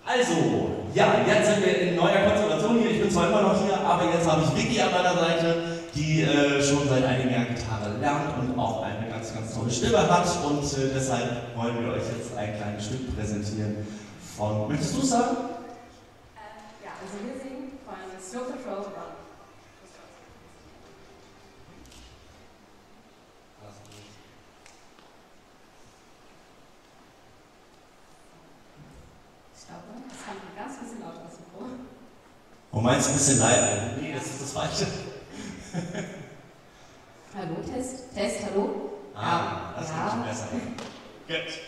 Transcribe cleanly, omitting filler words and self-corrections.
Also, ja, jetzt sind wir in neuer Konstellation hier. Ich bin zwar immer noch hier, aber jetzt habe ich Vicky an meiner Seite, die schon seit einigen Jahren Gitarre lernt und auch eine ganz, ganz tolle Stimme hat. Und deshalb wollen wir euch jetzt ein kleines Stück präsentieren von, möchtest du es sagen? Ja, also wir singen von Snow Patrol Run. Das kommt ein ganz bisschen laut aus dem Mikro. Oh, meinst du ein bisschen leiser? Nee, das ist das Falsche. Hallo, Test, hallo? Das geht schon besser. Gut.